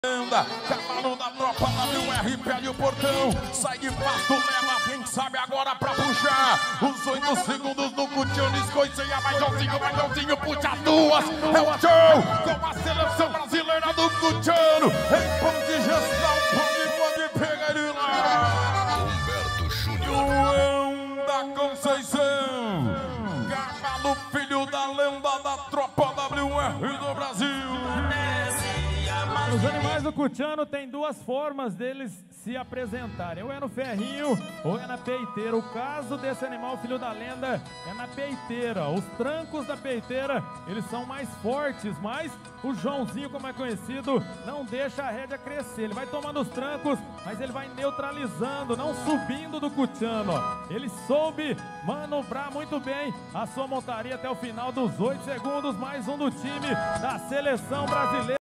Cavalo da tropa WR, pede o portão, sai de pasto, leva, quem sabe agora pra puxar. Os 8 segundos do Cutiano, escoiceia, mais Joãozinho, puxa duas. É o show com a seleção brasileira do Cutiano. Em pão de gestão, pode pegar ele lá. Humberto Júnior. João da Conceição, Cavalo, filho da lenda da tropa WR do Brasil. Os animais do Cutiano tem duas formas deles se apresentarem, ou é no ferrinho ou é na peiteira. O caso desse animal, filho da lenda, é na peiteira. Os trancos da peiteira, eles são mais fortes, mas o Joãozinho, como é conhecido, não deixa a rédea crescer. Ele vai tomando os trancos, mas ele vai neutralizando, não subindo do Cutiano. Ele soube manobrar muito bem a sua montaria até o final dos 8 segundos, mais um do time da seleção brasileira.